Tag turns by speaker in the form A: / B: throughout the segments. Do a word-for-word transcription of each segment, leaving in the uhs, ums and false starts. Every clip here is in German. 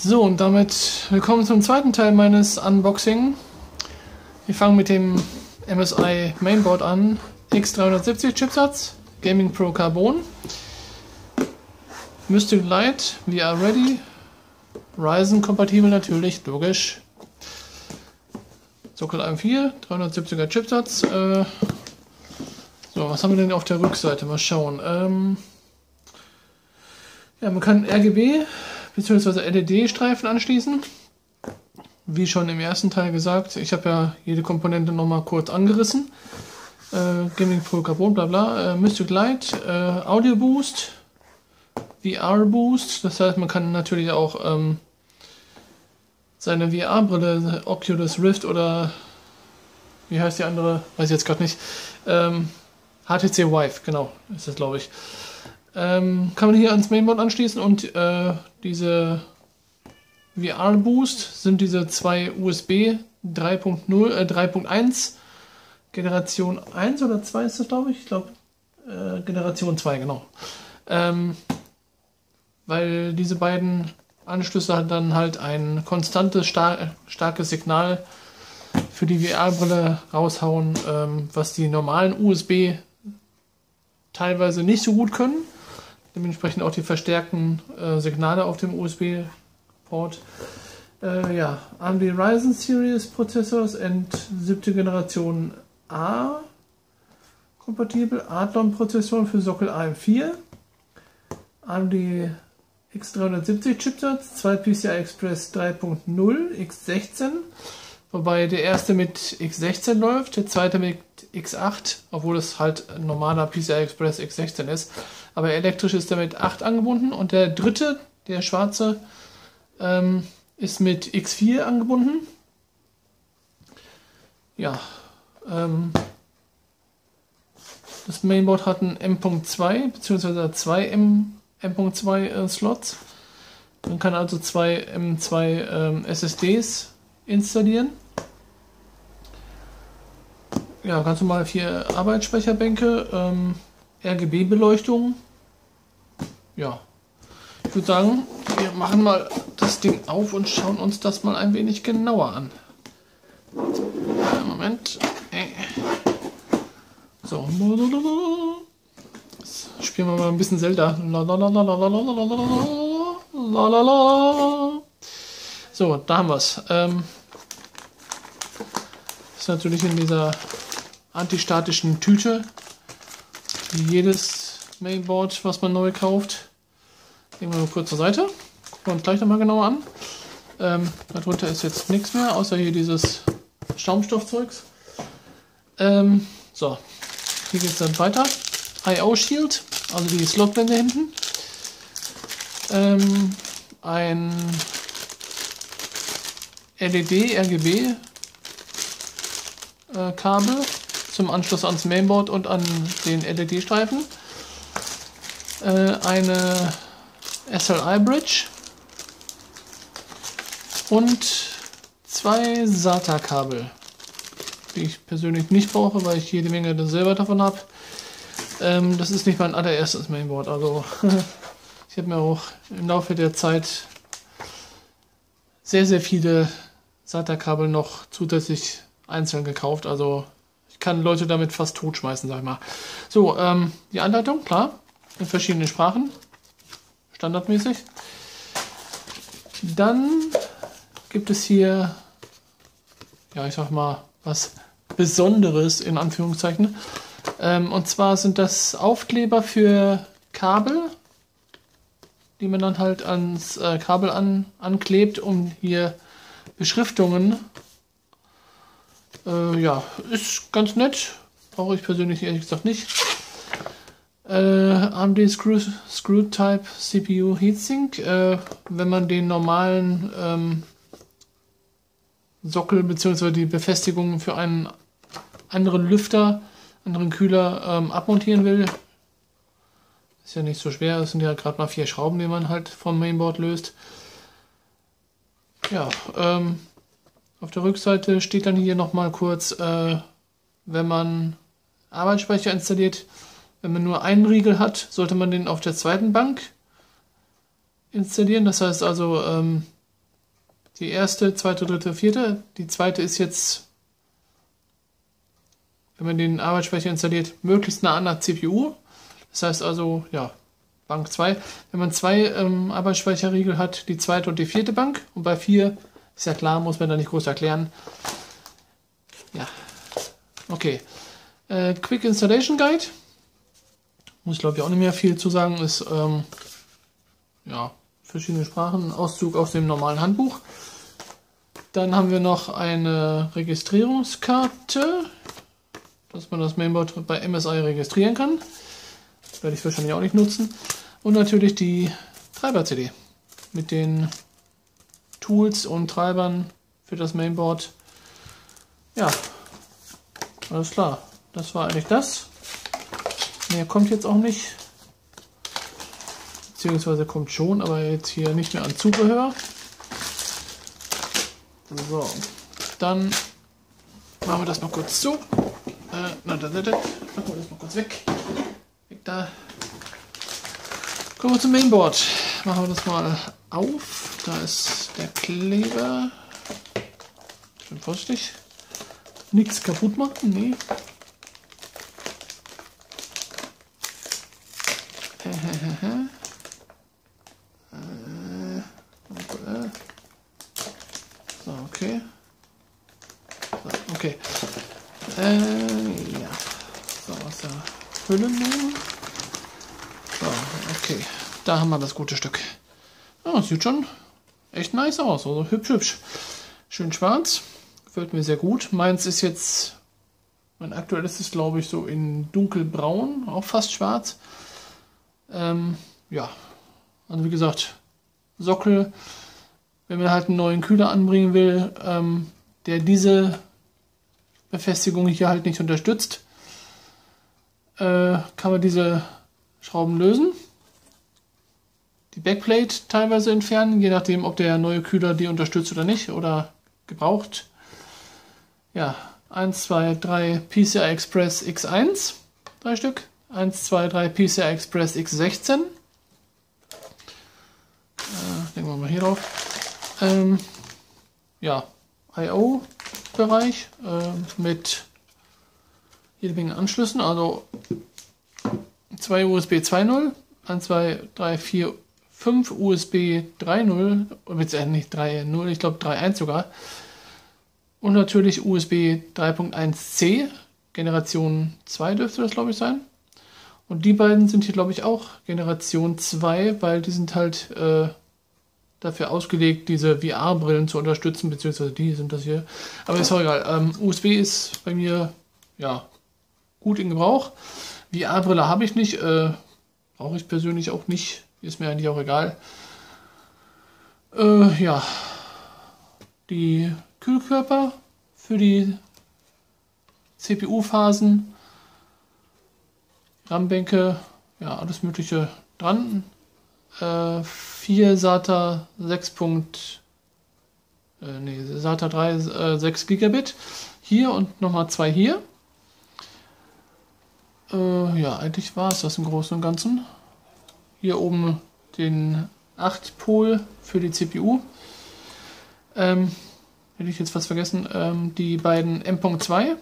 A: So, und damit willkommen zum zweiten Teil meines Unboxing. Wir fangen mit dem M S I Mainboard an. X dreihundertsiebzig Chipsatz, Gaming Pro Carbon, Mystic Light, we are ready, Ryzen kompatibel natürlich, logisch. Sockel M vier, dreihundertsiebziger Chipsatz. Äh, so, was haben wir denn auf der Rückseite? Mal schauen. Ähm, ja, man kann R G B bzw. L E D-Streifen anschließen. Wie schon im ersten Teil gesagt, ich habe ja jede Komponente nochmal kurz angerissen. Äh, Gaming Pro Carbon, bla bla. Äh, Mystic Light, äh, Audio Boost, V R Boost. Das heißt, man kann natürlich auch ähm, seine V R-Brille, Oculus Rift oder wie heißt die andere? Weiß ich jetzt gerade nicht. Ähm, H T C Vive, genau, ist das, glaube ich. Ähm, kann man hier ans Mainboard anschließen und äh, diese V R Boost sind diese zwei U S B drei Punkt null, äh, drei Punkt eins Generation eins oder zwei ist das, glaube ich. Ich glaube äh, Generation zwei, genau. Ähm, weil diese beiden Anschlüsse halt dann halt ein konstantes, star starkes Signal für die V R-Brille raushauen, ähm, was die normalen U S B teilweise nicht so gut können. Dementsprechend auch die verstärkten äh, Signale auf dem U S B-Port. Äh, ja, A M D Ryzen Series Prozessors und siebte Generation A kompatibel. Athlon Prozessoren für Sockel A M vier. A M D X dreihundertsiebzig Chipsatz, zwei P C I Express drei Punkt null, X sechzehn. Wobei der erste mit X sechzehn läuft, der zweite mit X acht, obwohl es halt ein normaler P C I Express X sechzehn ist. Aber elektrisch ist er mit acht angebunden und der dritte, der schwarze, ähm, ist mit X vier angebunden. Ja, ähm, das Mainboard hat einen M Punkt zwei bzw. zwei M Punkt zwei äh, Slots. Man kann also zwei M zwei ähm, S S Ds installieren. Ja, ganz normal vier Arbeitsspeicherbänke, ähm, R G B-Beleuchtung. Ja, ich würde sagen, wir machen mal das Ding auf und schauen uns das mal ein wenig genauer an. Moment. So. Jetzt spielen wir mal ein bisschen Zelda. So, da haben wir es. Ähm, ist natürlich in dieser antistatischen Tüte, wie jedes Mainboard, was man neu kauft. Legen wir mal kurz zur Seite. Gucken wir uns gleich nochmal genauer an. Ähm, darunter ist jetzt nichts mehr, außer hier dieses Schaumstoffzeugs. Ähm, so, hier geht es dann weiter. I O Shield, also die Slotblende hinten. Ähm, ein L E D, R G B äh, Kabel zum Anschluss ans Mainboard und an den L E D-Streifen. Äh, eine S L I-Bridge und zwei SATA-Kabel, die ich persönlich nicht brauche, weil ich jede Menge selber davon habe. Ähm, das ist nicht mein allererstes Mainboard, also ich habe mir auch im Laufe der Zeit sehr, sehr viele SATA-Kabel noch zusätzlich einzeln gekauft, also ich kann Leute damit fast totschmeißen, sag ich mal. So, ähm, die Anleitung, klar, in verschiedenen Sprachen, standardmäßig. Dann gibt es hier, ja, ich sag mal, was Besonderes in Anführungszeichen. Ähm, und zwar sind das Aufkleber für Kabel, die man dann halt ans äh, Kabel an, anklebt, um hier Beschriftungen. Äh, ja, ist ganz nett. Brauche ich persönlich ehrlich gesagt nicht. Äh, A M D Screw, Screw Type C P U Heatsink. Äh, wenn man den normalen ähm, Sockel bzw. die Befestigungen für einen anderen Lüfter, anderen Kühler ähm, abmontieren will. Ist ja nicht so schwer. Es sind ja gerade mal vier Schrauben, die man halt vom Mainboard löst. Ja, ähm, auf der Rückseite steht dann hier nochmal kurz, äh, wenn man Arbeitsspeicher installiert, wenn man nur einen Riegel hat, sollte man den auf der zweiten Bank installieren. Das heißt also, ähm, Die erste, zweite, dritte, vierte. Die zweite ist jetzt, wenn man den Arbeitsspeicher installiert, möglichst nah an der C P U. Das heißt also, ja, Bank zwei. Wenn man zwei ähm, Arbeitsspeicherriegel hat, die zweite und die vierte Bank. Und bei vier, ist ja klar, muss man da nicht groß erklären. Ja, okay. Äh, Quick Installation Guide. Muss ich glaube ich auch nicht mehr viel zu sagen. Ist, ähm, ja, verschiedene Sprachen. Auszug aus dem normalen Handbuch. Dann haben wir noch eine Registrierungskarte, dass man das Mainboard bei M S I registrieren kann. Werde ich wahrscheinlich auch nicht nutzen. Und natürlich die Treiber-C D mit den Tools und Treibern für das Mainboard. Ja, alles klar. Das war eigentlich das. Mehr kommt jetzt auch nicht. Beziehungsweise kommt schon, aber jetzt hier nicht mehr an Zubehör. So, dann machen wir das noch kurz zu. Äh, na, da, da, da. Machen wir das mal kurz weg. Weg da. Kommen wir zum Mainboard. Machen wir das mal auf. Da ist der Kleber. Schön vorsichtig. Nichts kaputt machen, nee. So, okay. So, okay. Äh, ja. So, aus der Hülle nehmen. So, okay. Da haben wir das gute Stück. Ja, sieht schon echt nice aus. Also hübsch, hübsch. Schön schwarz. Gefällt mir sehr gut. Meins ist jetzt, mein aktuelles ist glaube ich so in dunkelbraun, auch fast schwarz. Ähm, ja, also wie gesagt, Sockel, wenn man halt einen neuen Kühler anbringen will, ähm, der diese Befestigung hier halt nicht unterstützt, äh, kann man diese Schrauben lösen. Die Backplate teilweise entfernen, je nachdem, ob der neue Kühler die unterstützt oder nicht, oder gebraucht. Ja, eins, zwei, drei P C I Express X eins, drei Stück. eins, zwei, drei P C I Express X sechzehn. Äh, denken wir mal hier drauf. Ähm, ja, I O-Bereich äh, mit jede Menge Anschlüssen, also zwei U S B zwei Punkt null, eins, zwei, drei, vier, fünf U S B drei Punkt null, äh, nicht drei Punkt null, ich glaube drei Punkt eins sogar. Und natürlich U S B drei Punkt eins C, Generation zwei dürfte das glaube ich sein. Und die beiden sind hier glaube ich auch Generation zwei, weil die sind halt äh, dafür ausgelegt, diese V R-Brillen zu unterstützen, beziehungsweise die sind das hier. Aber ist auch egal. Ähm, U S B ist bei mir ja gut in Gebrauch. V R-Brille habe ich nicht, äh, brauche ich persönlich auch nicht, ist mir eigentlich auch egal. Äh, ja, die Kühlkörper für die C P U-Phasen, RAM-Bänke, ja, alles Mögliche dran. Äh, vier SATA sechs. Äh, nee, SATA drei äh, sechs Gigabit hier und nochmal zwei hier. Äh, ja, eigentlich war es das im Großen und Ganzen. Hier oben den acht Pol für die C P U. Ähm, hätte ich jetzt fast vergessen, ähm, die beiden M Punkt zwei.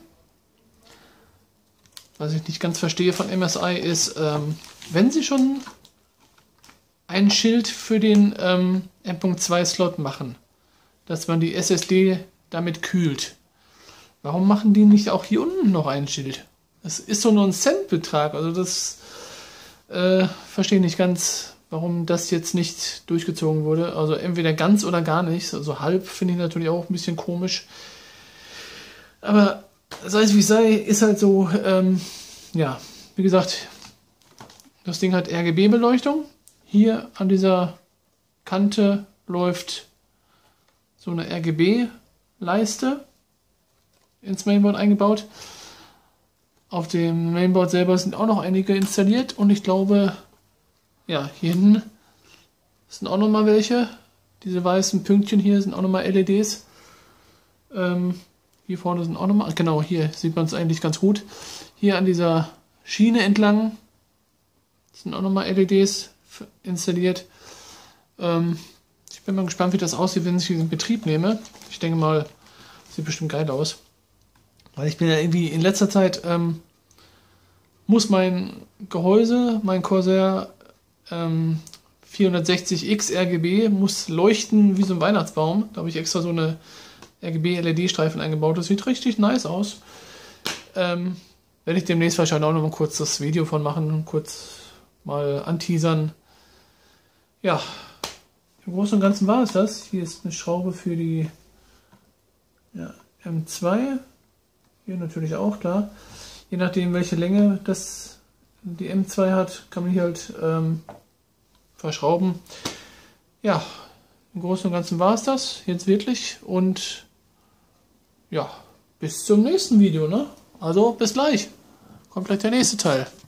A: Was ich nicht ganz verstehe von M S I ist, ähm, wenn sie schon ein Schild für den ähm, M Punkt zwei Slot machen, dass man die S S D damit kühlt. Warum machen die nicht auch hier unten noch ein Schild? Das ist so nur ein Centbetrag, also das äh, verstehe ich nicht ganz, warum das jetzt nicht durchgezogen wurde. Also entweder ganz oder gar nicht, also halb finde ich natürlich auch ein bisschen komisch. Aber sei es wie es sei, ist halt so, ähm, ja, wie gesagt, das Ding hat R G B-Beleuchtung. Hier an dieser Kante läuft so eine R G B-Leiste ins Mainboard eingebaut. Auf dem Mainboard selber sind auch noch einige installiert und ich glaube, ja, hier hinten sind auch noch mal welche. Diese weißen Pünktchen hier sind auch noch mal L E Ds. Ähm, hier vorne sind auch noch mal, genau, hier sieht man es eigentlich ganz gut. Hier an dieser Schiene entlang sind auch noch mal L E Ds installiert. Ähm, ich bin mal gespannt, wie das aussieht, wenn ich diesen in Betrieb nehme. Ich denke mal, sieht bestimmt geil aus. Weil ich bin ja irgendwie in letzter Zeit, ähm, muss mein Gehäuse, mein Corsair ähm, vierhundertsechzig X R G B, muss leuchten wie so ein Weihnachtsbaum. Da habe ich extra so eine R G B-L E D-Streifen eingebaut. Das sieht richtig nice aus. Ähm, werde ich demnächst wahrscheinlich auch noch mal kurz das Video von machen, kurz mal anteasern. Ja, im Großen und Ganzen war es das. Hier ist eine Schraube für die ja, M zwei. Hier natürlich auch, klar. Je nachdem, welche Länge das die M zwei hat, kann man hier halt ähm, verschrauben. Ja, im Großen und Ganzen war es das jetzt wirklich. Und ja, bis zum nächsten Video, ne? Also bis gleich. Kommt gleich der nächste Teil.